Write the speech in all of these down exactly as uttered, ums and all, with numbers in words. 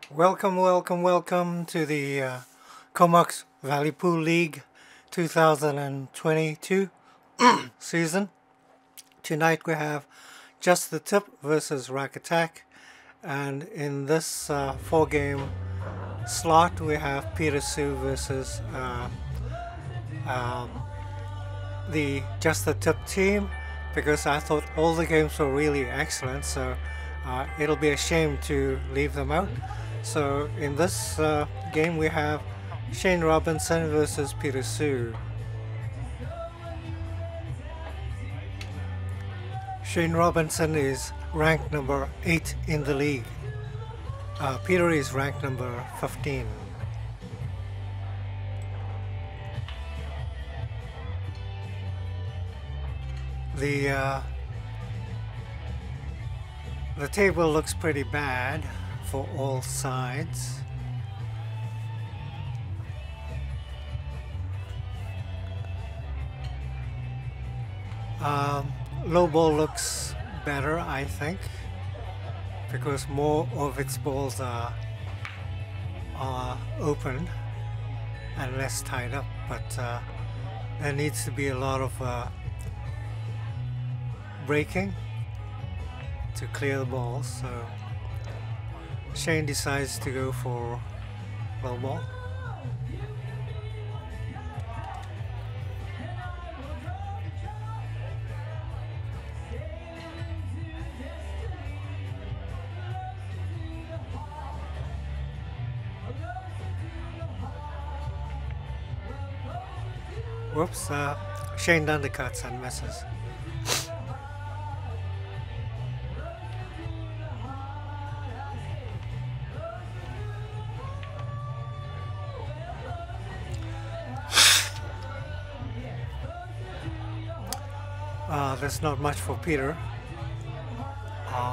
Welcome, welcome, welcome to the uh, Comox Valley Pool League two thousand twenty-two season. Tonight we have Just the Tip versus Rack Attack, and in this uh, four-game slot we have Peter Sue versus uh, um, the Just the Tip team, because I thought all the games were really excellent, so uh, it'll be a shame to leave them out. So in this uh, game we have Shane Robinson versus Peter Sue. Shane Robinson is ranked number eight in the league. Uh, Peter is ranked number fifteen. The uh, the table looks pretty bad for all sides. Um, low ball looks better, I think, because more of its balls are, are open and less tied up, but uh, there needs to be a lot of uh, breaking to clear the balls, so Shane decides to go for low ball. Whoops, uh, Shane undercuts and misses. Uh, there's not much for Peter. Um,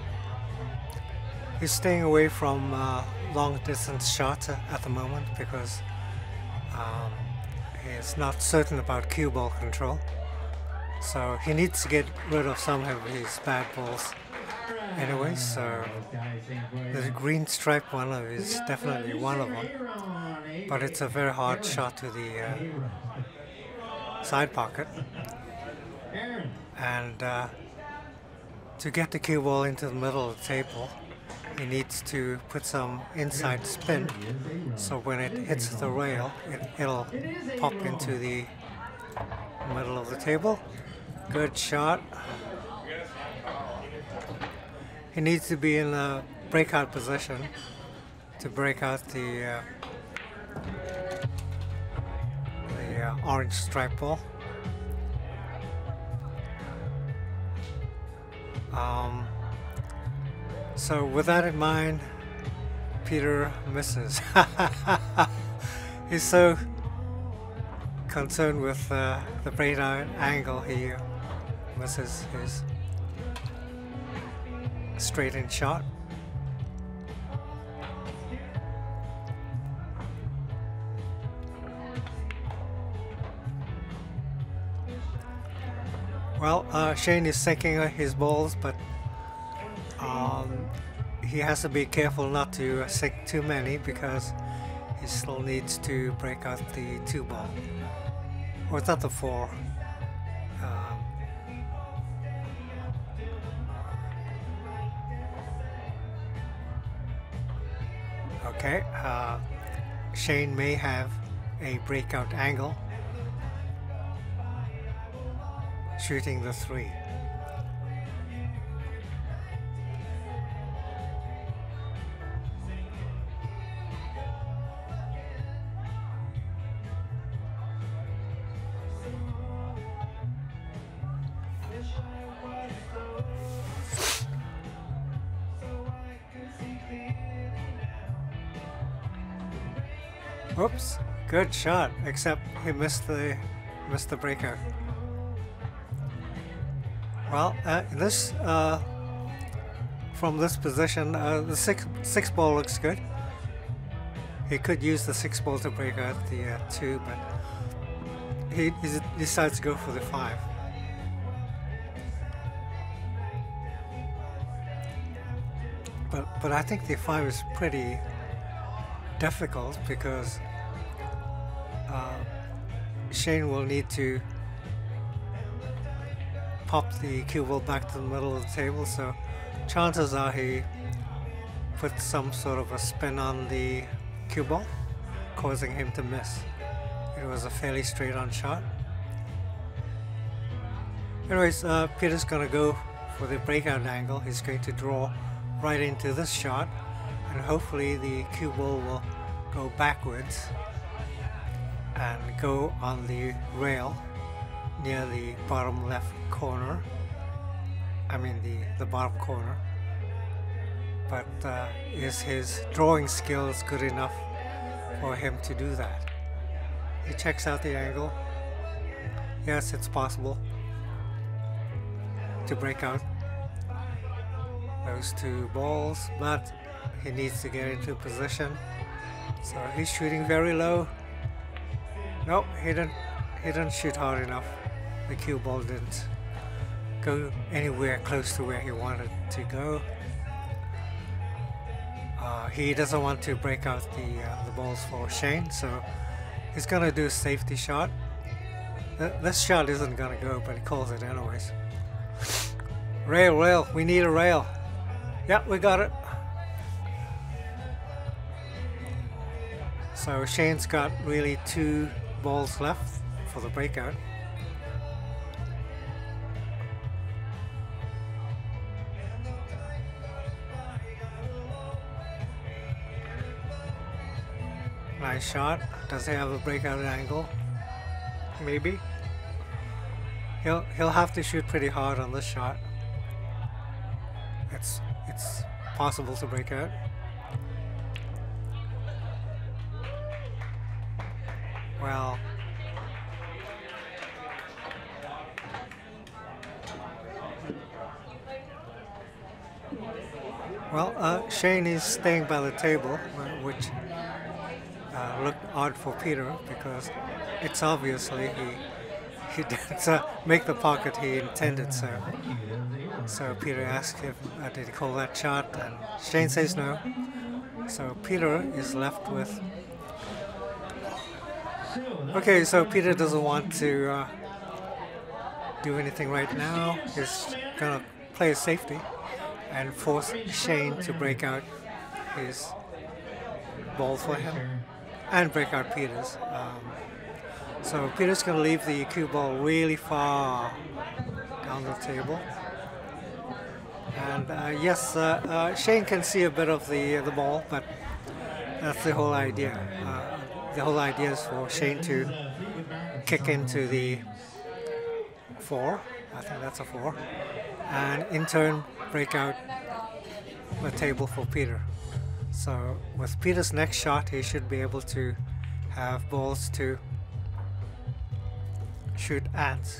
he's staying away from uh, long distance shots at the moment because um, he's not certain about cue ball control. So he needs to get rid of some of his bad balls anyway, so the green stripe one is definitely one of them. But it's a very hard shot to the uh, side pocket. And uh, to get the cue ball into the middle of the table, he needs to put some inside spin, so when it hits the rail, it, it'll pop into the middle of the table. Good shot. He needs to be in a breakout position to break out the, uh, the uh, orange stripe ball. Um, so with that in mind, Peter misses. He's so concerned with uh, the breakdown angle, he misses his straight-in shot. Well, uh, Shane is sinking his balls, but um, he has to be careful not to sink too many because he still needs to break out the two ball. Or it's not the four. Um, okay, uh, Shane may have a breakout angle, shooting the three. Oops, good shot, except he missed the missed the breakout. Well, uh, this uh, from this position, uh, the six six ball looks good. He could use the six ball to break out the uh, two, but he, he decides to go for the five. But, but I think the five is pretty difficult because uh, Shane will need to pop the cue ball back to the middle of the table, so chances are he put some sort of a spin on the cue ball, causing him to miss. It was a fairly straight on shot. Anyways, uh, Peter's gonna go for the breakout angle. He's going to draw right into this shot, and hopefully the cue ball will go backwards and go on the rail near the bottom left corner. I mean the, the bottom corner. But uh, is his drawing skills good enough for him to do that? He checks out the angle. Yes, it's possible to break out those two balls, but he needs to get into position. So he's shooting very low. Nope, he didn't, he didn't shoot hard enough. The cue ball didn't go anywhere close to where he wanted to go. Uh, he doesn't want to break out the, uh, the balls for Shane, so he's gonna do a safety shot. Th this shot isn't gonna go, but he calls it anyways. Rail, rail, we need a rail. Yep, we got it. So Shane's got really two balls left for the breakout. Nice shot. Does he have a breakout angle? Maybe. He'll he'll have to shoot pretty hard on this shot. It's it's possible to break out. Well, well, uh, Shane is staying by the table, which uh, looked odd for Peter because it's obviously he he didn't uh, make the pocket he intended. So, so Peter asked him, uh, did he call that shot? And Shane says no. So Peter is left with. Okay, so Peter doesn't want to uh, do anything right now. He's gonna play a safety and force Shane to break out his ball for him and break out Peter's. Um, so Peter's gonna leave the cue ball really far down the table. And uh, yes, uh, uh, Shane can see a bit of the, uh, the ball, but that's the whole idea. Uh, The whole idea is for Shane to kick into the four, I think that's a four, and in turn break out the table for Peter. So with Peter's next shot, he should be able to have balls to shoot at.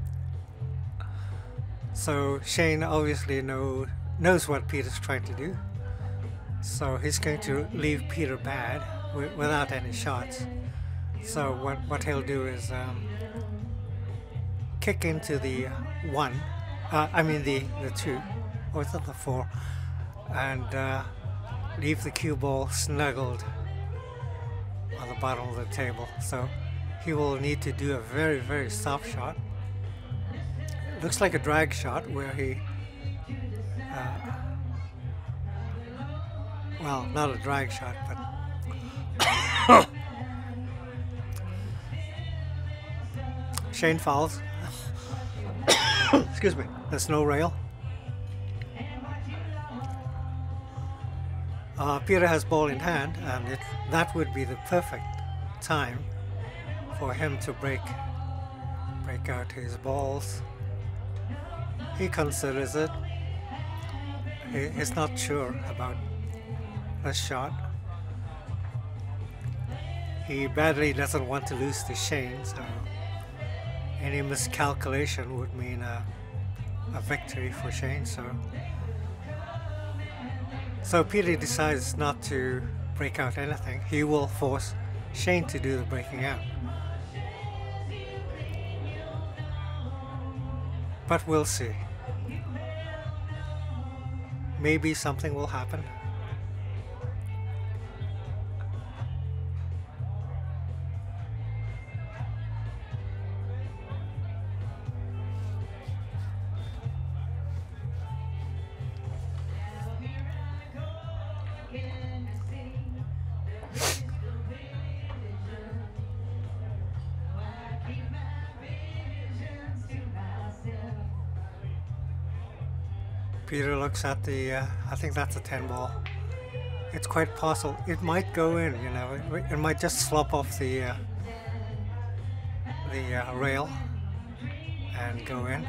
So Shane obviously know, knows what Peter's trying to do. So he's going to leave Peter bad without any shots. So what, what he'll do is um, kick into the one, uh, I mean the, the two, or is that the four, and uh, leave the cue ball snuggled on the bottom of the table. So he will need to do a very, very soft shot. It looks like a drag shot where he, uh, well, not a drag shot, but Shane fouls. Excuse me. There's no rail. Uh, Peter has ball in hand, and it, that would be the perfect time for him to break break out his balls. He considers it. He, he's not sure about the shot. He badly doesn't want to lose to Shane, so any miscalculation would mean a, a victory for Shane. So, so Peter decides not to break out anything. He will force Shane to do the breaking out. But we'll see. maybe something will happen. Peter looks at the, uh, I think that's a ten ball. It's quite possible. It might go in, you know. It, it might just slop off the uh, the uh, rail and go in.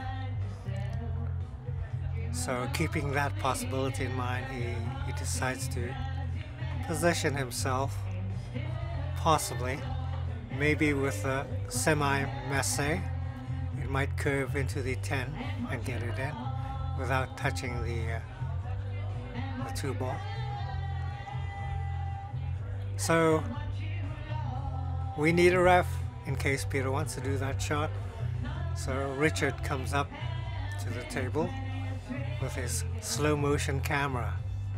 So keeping that possibility in mind, he, he decides to position himself, possibly, maybe with a semi-masse. It might curve into the ten and get it in without touching the, uh, the two ball. So we need a ref in case Peter wants to do that shot. So Richard comes up to the table with his slow motion camera.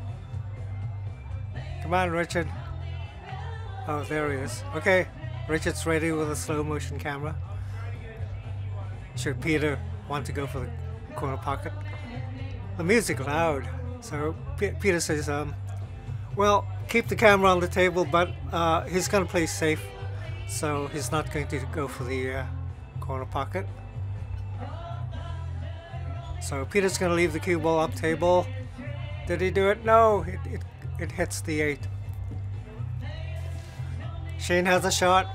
Come on, Richard. Oh, there he is. Okay, Richard's ready with a slow motion camera. Should Peter want to go for the corner pocket? The music loud. So P Peter says, um, well, keep the camera on the table, but uh, he's going to play safe. So he's not going to go for the uh, corner pocket. So Peter's going to leave the cue ball up table. Did he do it? No, it, it, it hits the eight. Shane has a shot.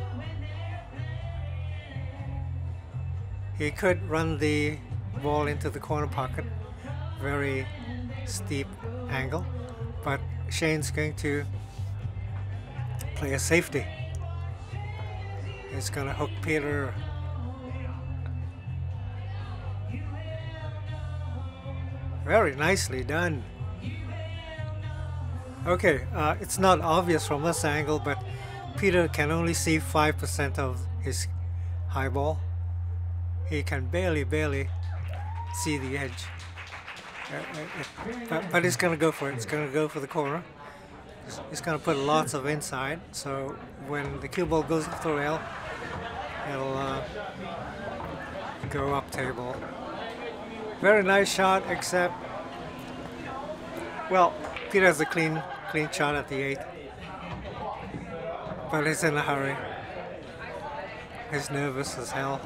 He could run the ball into the corner pocket. Very steep angle. But Shane's going to play a safety. He's going to hook Peter. Very nicely done. Okay, uh, it's not obvious from this angle, but Peter can only see five percent of his high ball. He can barely, barely see the edge. Uh, uh, uh, but, but he's going to go for it. He's going to go for the corner. He's, he's going to put lots of inside, so when the cue ball goes off the rail, it'll uh, go up table. Very nice shot, except, well, Peter has a clean, clean shot at the eight, but he's in a hurry. He's nervous as hell.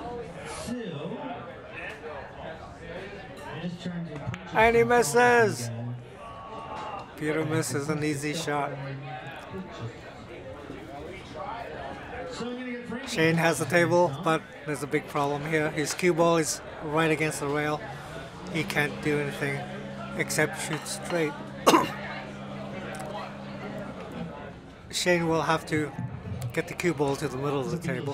And he misses! Peter misses an easy shot. Shane has the table, but there's a big problem here. His cue ball is right against the rail. He can't do anything except shoot straight. Shane will have to get the cue ball to the middle of the table.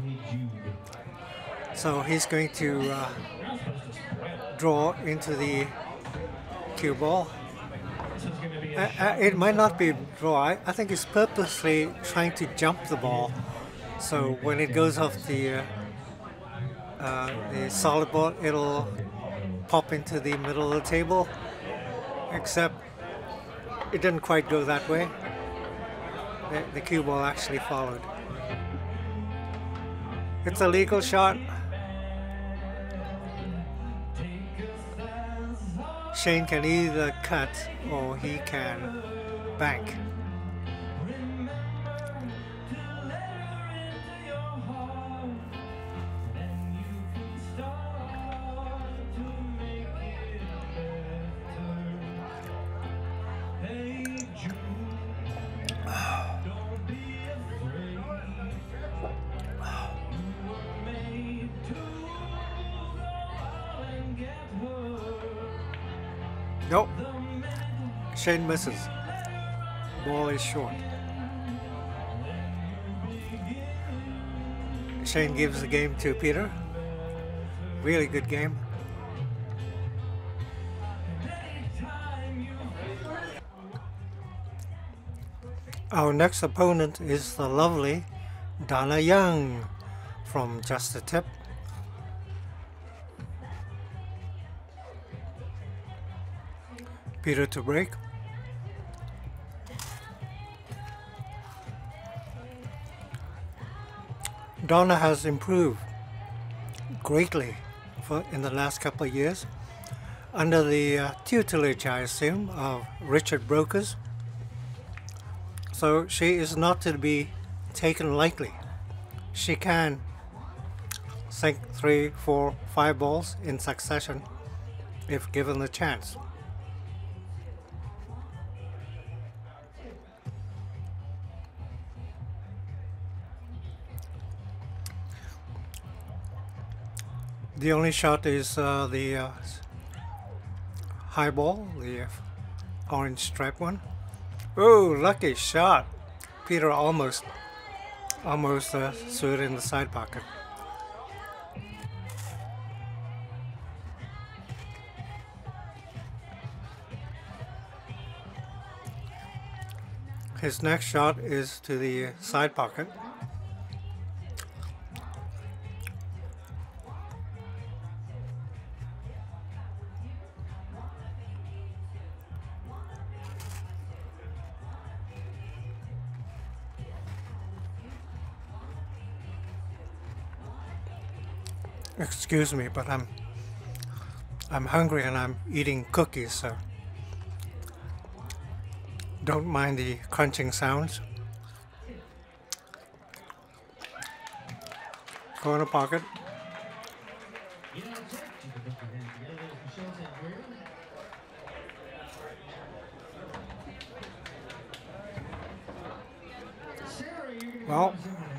So he's going to uh, draw into the cue ball. Uh, uh, it might not be a draw. I, I think he's purposely trying to jump the ball. So when it goes off the, uh, uh, the solid ball, it'll pop into the middle of the table. Except it didn't quite go that way. The, the cue ball actually followed. It's a legal shot. Shane can either cut or he can bank. Nope. Shane misses. Ball is short. Shane gives the game to Peter. Really good game. Our next opponent is the lovely Donna Young from Just a Tip. Peter to break. Donna has improved greatly for in the last couple of years under the uh, tutelage, I assume, of Richard Breukers. So she is not to be taken lightly. She can sink three, four, five balls in succession if given the chance. The only shot is uh, the uh, high ball, the orange stripe one. Oh, lucky shot! Peter almost, almost uh, threw it in the side pocket. His next shot is to the side pocket. Excuse me, but I'm I'm hungry and I'm eating cookies, so don't mind the crunching sounds. Corner pocket. Well,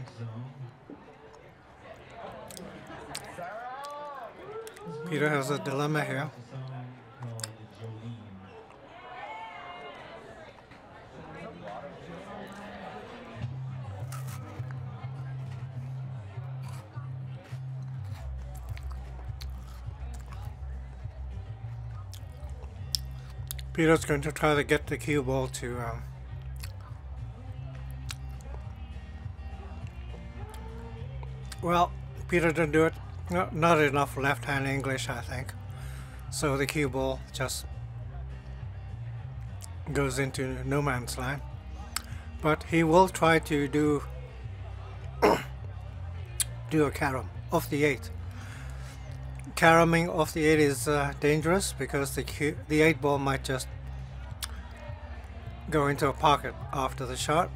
Peter has a dilemma here. Peter's going to try to get the cue ball to um, well, Peter didn't do it. No, not enough left-hand English, I think. So the cue ball just goes into no man's land. But he will try to do do a carom off the eight. Caroming off the eight is uh, dangerous because the cue, the eight ball might just go into a pocket after the shot.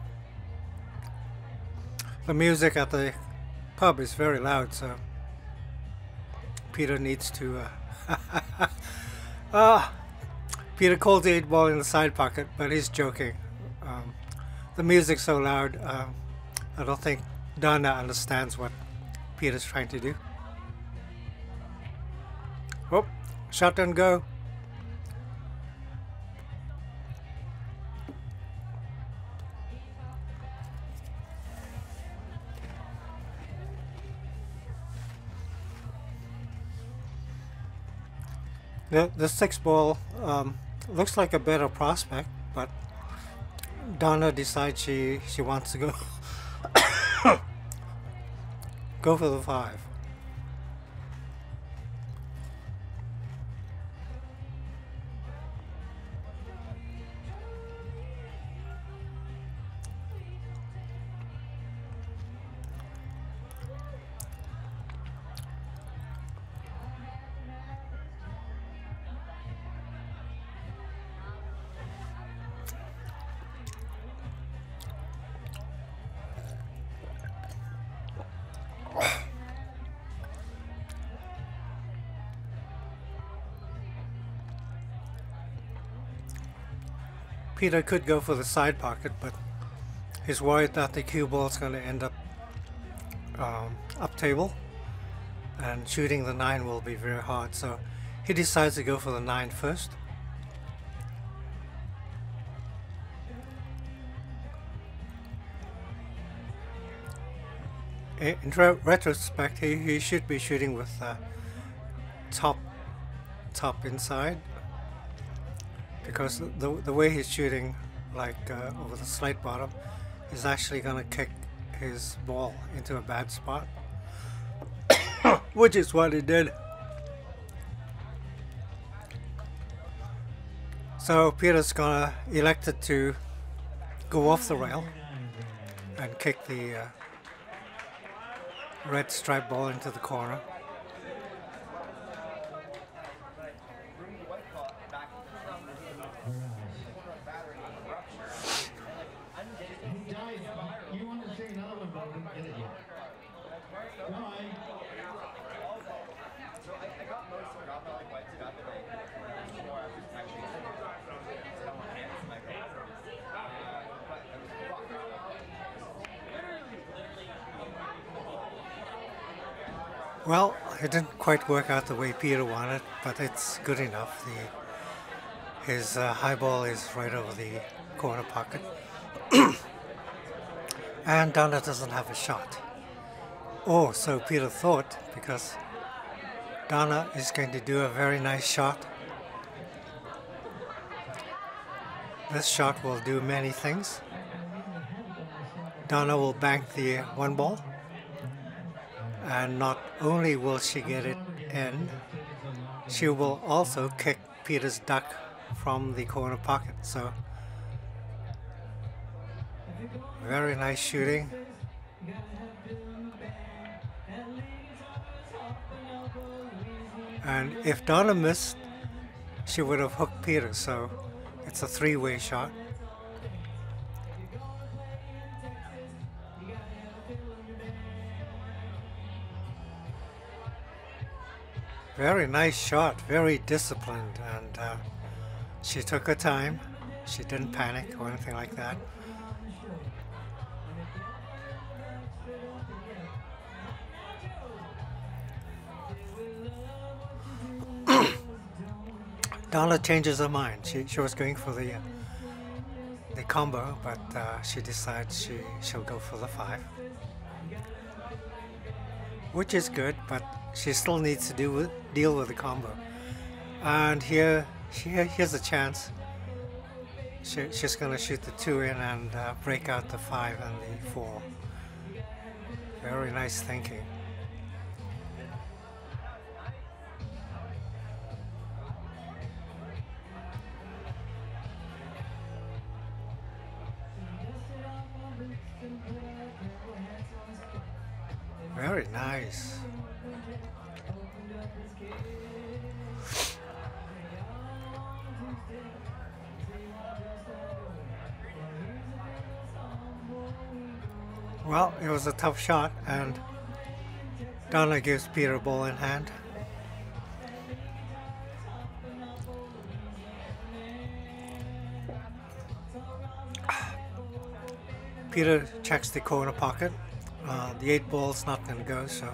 The music at the pub is very loud, so Peter needs to uh, ah, Peter calls the eight ball in the side pocket, but he's joking. Um, the music's so loud, uh, I don't think Donna understands what Peter's trying to do. Oh, shot and go. The, the six ball um, looks like a better prospect, but Donna decides she, she wants to go go for the five. Peter could go for the side pocket, but he's worried that the cue ball is going to end up um, up table, and shooting the nine will be very hard. So he decides to go for the nine first. In retrospect, he, he should be shooting with uh, top top inside, because the, the way he's shooting, like uh, over the slate bottom, is actually going to kick his ball into a bad spot, which is what he did. So Peter's gonna elected to go off the rail and kick the uh, red striped ball into the corner. Well, it didn't quite work out the way Peter wanted, but it's good enough. The, his uh, high ball is right over the corner pocket. And Donna doesn't have a shot. Oh, so Peter thought, because Donna is going to do a very nice shot. This shot will do many things. Donna will bank the one ball. And not only will she get it in, she will also kick Peter's duck from the corner pocket. So, very nice shooting. And if Donna missed, she would have hooked Peter. So, it's a three-way shot. Very nice shot, very disciplined, and uh, she took her time. She didn't panic or anything like that. Donna changes her mind. She, she was going for the, uh, the combo, but uh, she decides she, she'll go for the five. Which is good, but she still needs to do with, deal with the combo. And here, here here's a chance. She, she's going to shoot the two in and uh, break out the five and the four. Very nice thinking. Very nice. Well, it was a tough shot, and Donna gives Peter a ball in hand. Peter checks the corner pocket. Uh, the eight ball's not going to go, so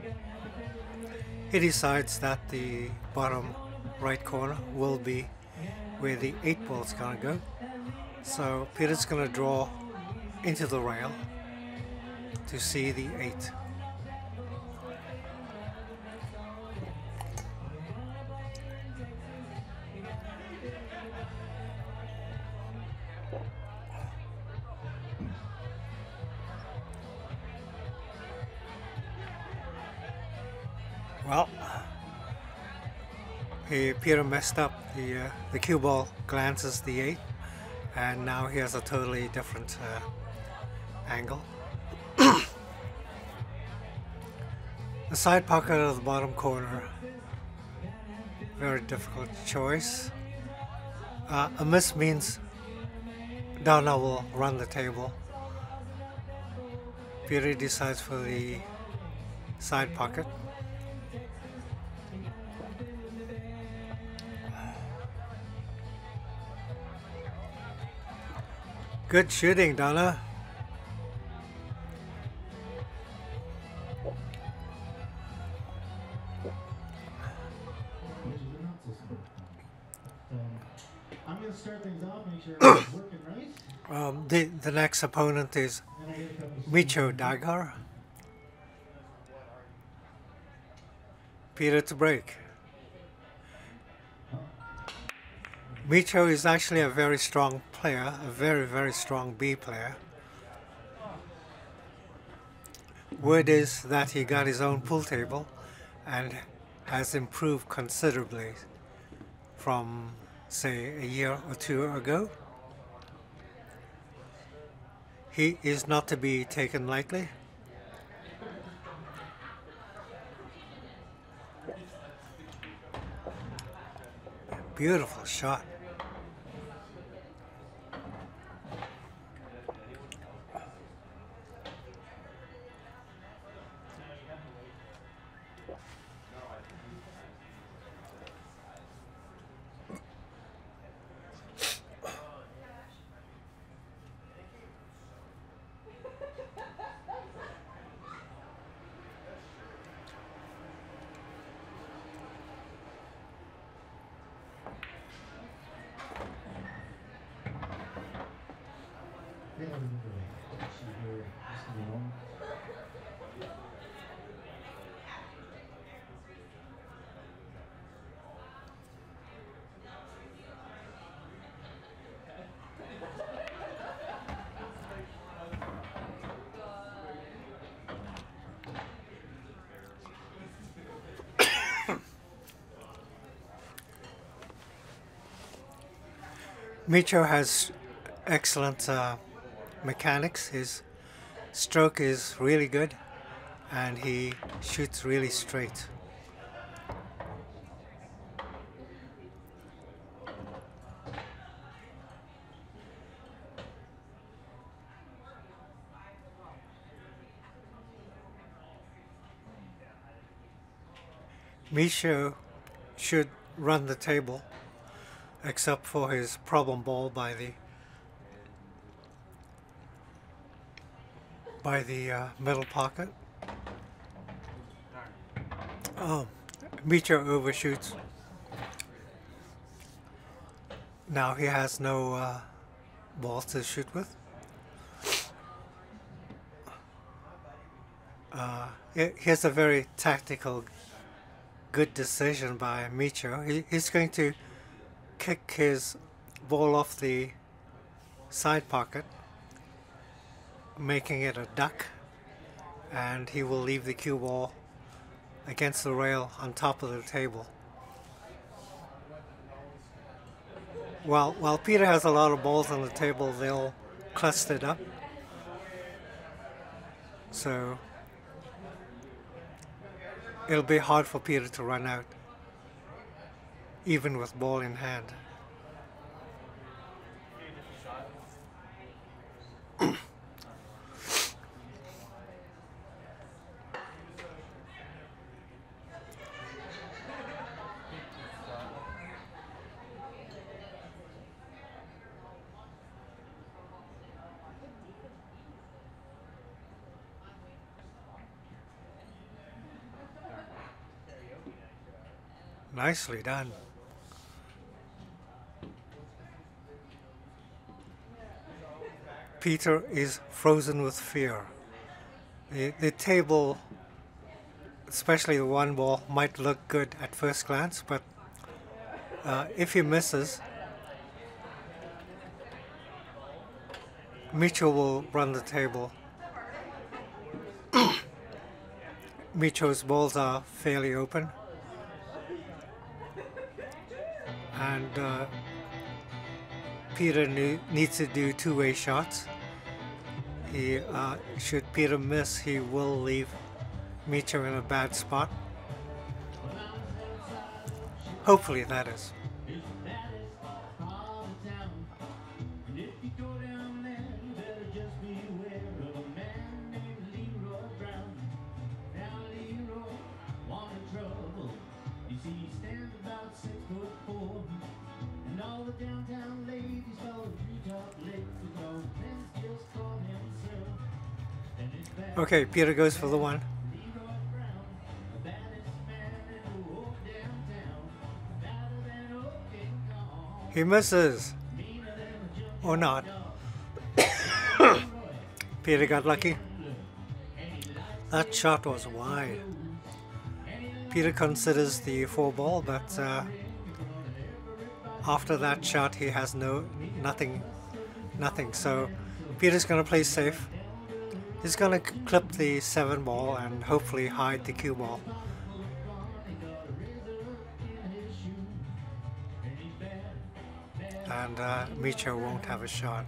he decides that the bottom right corner will be where the eight ball's going to go. So Peter's going to draw into the rail to see the eight. Well, he, Peter messed up. The, uh, the cue ball glances the eight, and now he has a totally different uh, angle. The side pocket of the bottom corner, very difficult choice. Uh, a miss means Donna will run the table. Peter decides for the side pocket. Good shooting, Donna. I'm going to start things off, make sure everything's working right. Um, the, the next opponent is Micho Dagher. Peter to break. Micho is actually a very strong player, a very, very strong B player. Word is that he got his own pool table and has improved considerably from say a year or two ago. He is not to be taken lightly. Beautiful shot. Micho has excellent uh, mechanics. His stroke is really good and he shoots really straight. Micho should run the table except for his problem ball by the by the uh, middle pocket. Oh, Micho overshoots. Now he has no uh, ball to shoot with. Uh, here's a very tactical, good decision by Micho. He, he's going to kick his ball off the side pocket, making it a duck, and he will leave the cue ball against the rail on top of the table. While, while Peter has a lot of balls on the table, they'll cluster up. So it'll be hard for Peter to run out, even with ball in hand. Nicely done. Peter is frozen with fear. The, the table, especially the one ball, might look good at first glance, but uh, if he misses, Micho will run the table. Micho's balls are fairly open, and uh, Peter ne needs to do two-way shots. He, uh, should Peter miss, he will leave Micho in a bad spot. Hopefully, that is. Okay, Peter goes for the one. He misses. Or not. Peter got lucky. That shot was wide. Peter considers the four ball, but uh, after that shot he has no nothing nothing. So Peter's gonna play safe. He's gonna clip the seven ball and hopefully hide the cue ball. and uh, Micho won't have a shot.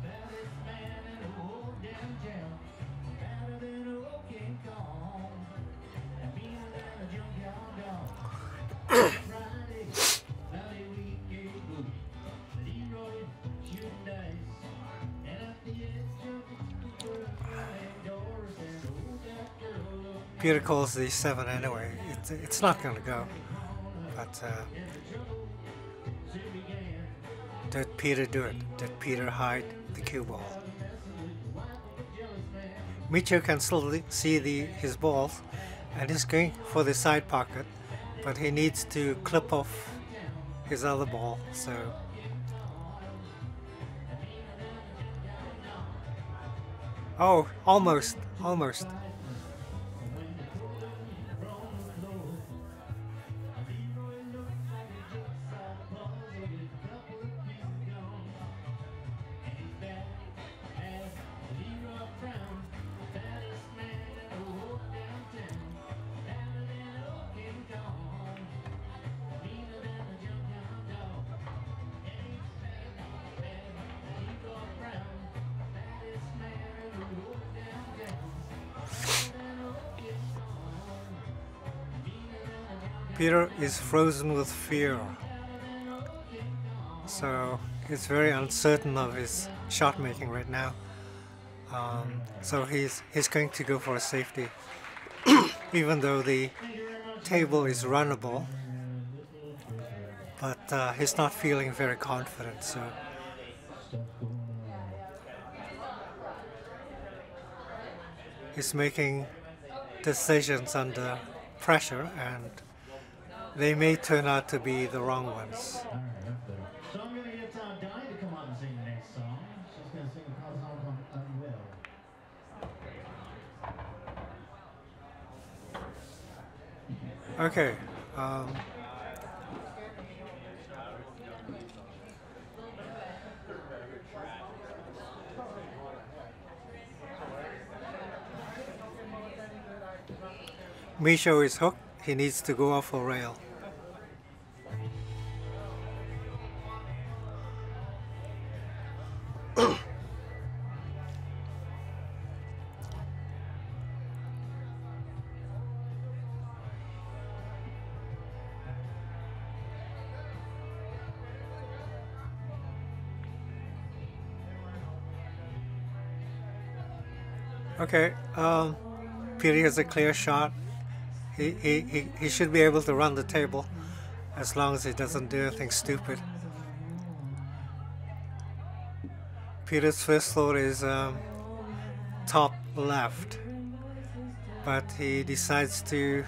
Peter calls the seven anyway. It's, it's not going to go. But uh, did Peter do it? Did Peter hide the cue ball? Micho can still see the his balls, and he's going for the side pocket, but he needs to clip off his other ball. So oh, almost, almost. Peter is frozen with fear, so he's very uncertain of his shot making right now. Um, so he's he's going to go for a safety, even though the table is runnable. But uh, he's not feeling very confident. So he's making decisions under pressure, and they may turn out to be the wrong ones. So I'm going to get uh, Donna to come on and sing the next song. She's going to sing a song called Unwell. Okay. Um, Micho is hooked. He needs to go off a rail. Okay, um, Peter has a clear shot. He, he, he, he should be able to run the table as long as he doesn't do anything stupid. Peter's first thought is um, top left, but he decides to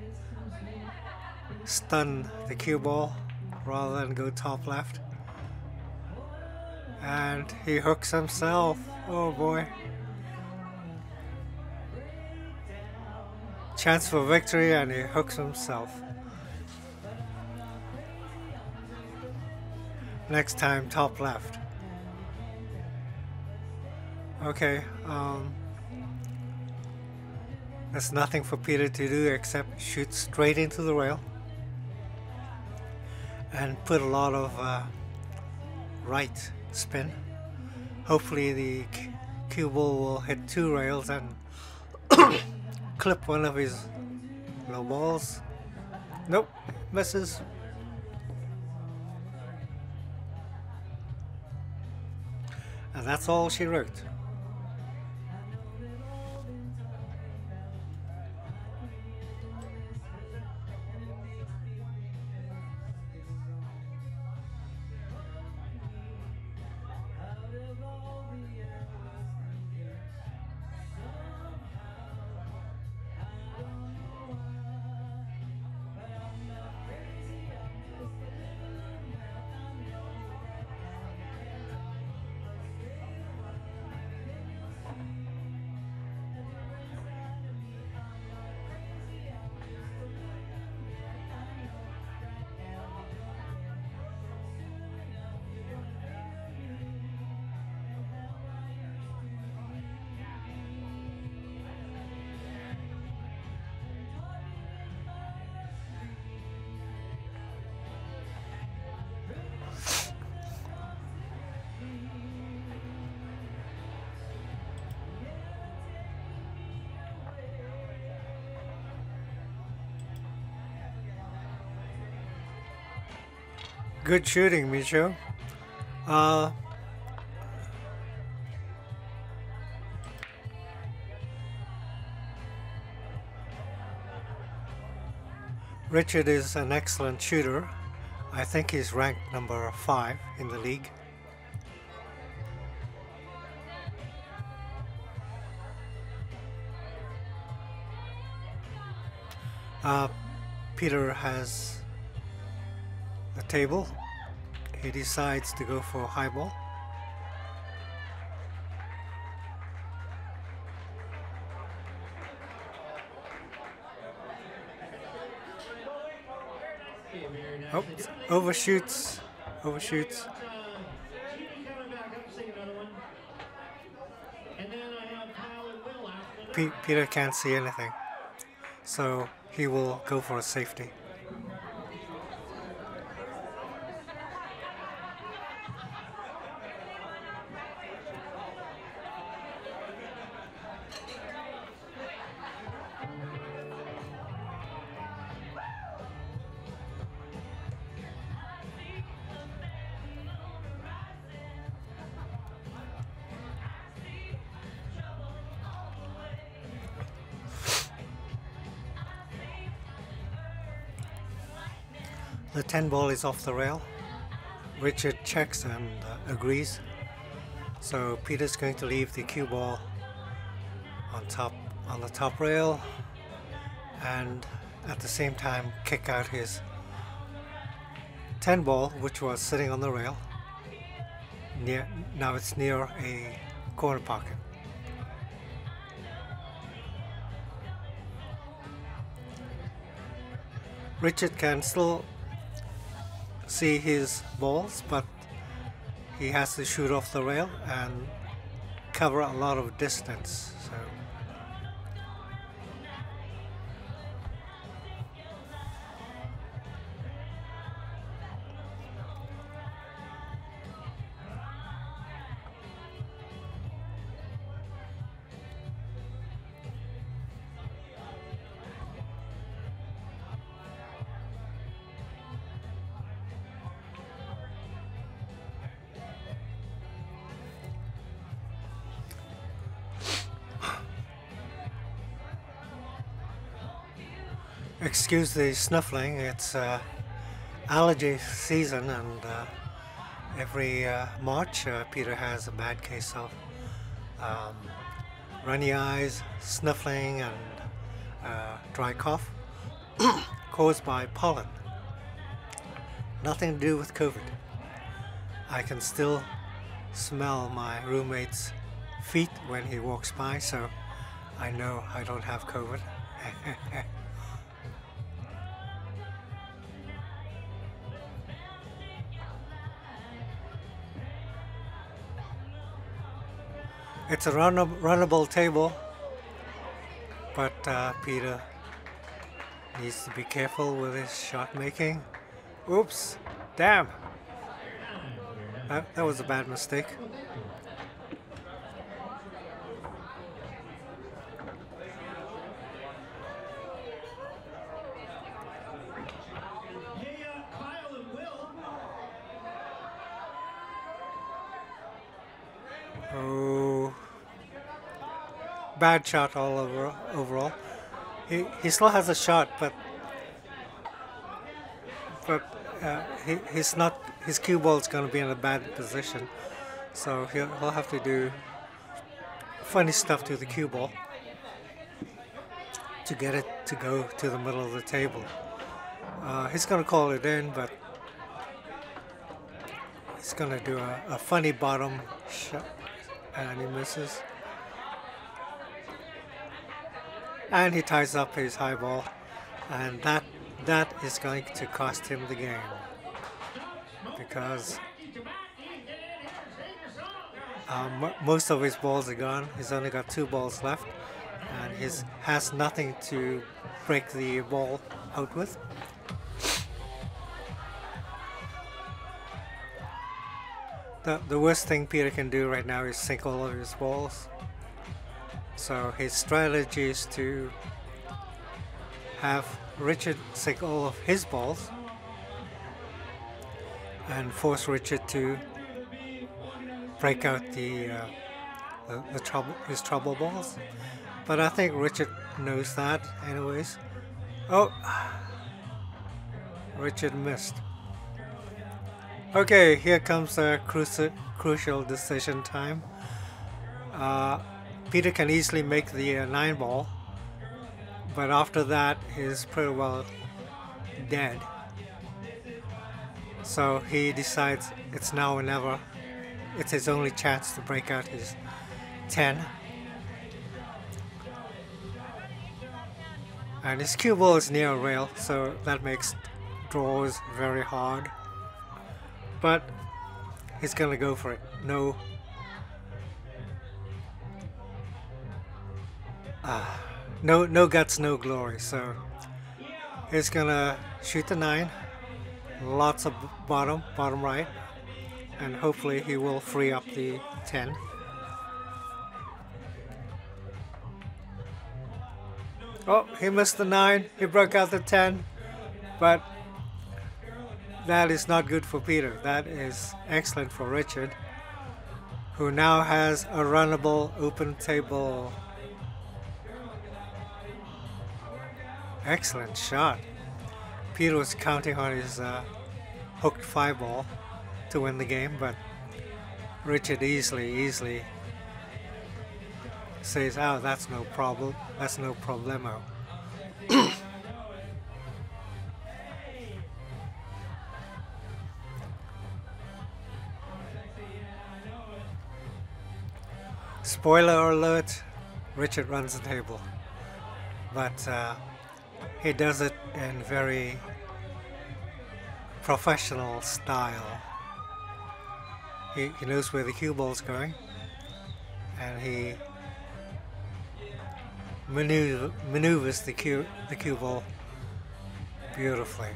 stun the cue ball rather than go top left. And he hooks himself. Oh boy. Chance for victory, and he hooks himself. Next time, top left. Okay, um, there's nothing for Peter to do except shoot straight into the rail and put a lot of uh, right spin. Hopefully the cue ball will hit two rails and clip one of his low balls. Nope, misses. And that's all she wrote. Good shooting, Micho. Uh, Richard is an excellent shooter. I think he's ranked number five in the league. Uh, Peter has a table. He decides to go for a high ball. Oh, overshoots, overshoots. P Peter can't see anything, so he will go for a safety. The ten ball is off the rail. Richard checks and uh, agrees. So Peter's going to leave the cue ball on top on the top rail, and at the same time kick out his ten ball, which was sitting on the rail. Near, now it's near a corner pocket. Richard can still see his balls, but he has to shoot off the rail and cover a lot of distance. So excuse the snuffling, it's uh, allergy season, and uh, every uh, March uh, Peter has a bad case of um, runny eyes, snuffling, and uh, dry cough caused by pollen. Nothing to do with COVID. I can still smell my roommate's feet when he walks by, so I know I don't have COVID. It's a runnable, runnable table, but uh, Peter needs to be careful with his shot making. Oops, damn, that, that was a bad mistake. Oh, bad shot all over overall. He he still has a shot, but but uh, he he's not. His cue ball's going to be in a bad position, so he'll he'll have to do funny stuff to the cue ball to get it to go to the middle of the table. Uh, he's going to call it in, but he's going to do a, a funny bottom shot. And he misses. And he ties up his high ball. And that that is going to cost him the game. Because um, most of his balls are gone. He's only got two balls left. And he has nothing to break the ball out with. The, the worst thing Peter can do right now is sink all of his balls. So his strategy is to have Richard sink all of his balls and force Richard to break out the, uh, the, the trouble his trouble balls. But I think Richard knows that anyways. Oh, Richard missed. Okay, here comes a cruci crucial decision time. Uh, Peter can easily make the uh, nine ball, but after that he's pretty well dead. So he decides it's now or never. It's his only chance to break out his ten. And his cue ball is near a rail, so that makes draws very hard. But he's gonna go for it. No. Ah, no, no guts, no glory. So he's gonna shoot the nine. Lots of bottom, bottom right, and hopefully he will free up the ten. Oh, he missed the nine. He broke out the ten, but that is not good for Peter. That is excellent for Richard, who now has a runnable open table. Excellent shot. Peter was counting on his uh, hooked five ball to win the game, but Richard easily, easily says, "Oh, that's no problem. That's no problemo." Spoiler alert, Richard runs the table, but uh, he does it in very professional style. He, he knows where the cue ball's going, and he maneuver, maneuvers the cue, the cue ball beautifully.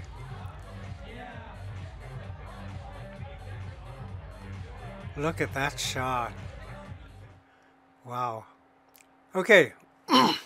Look at that shot. Wow. Okay.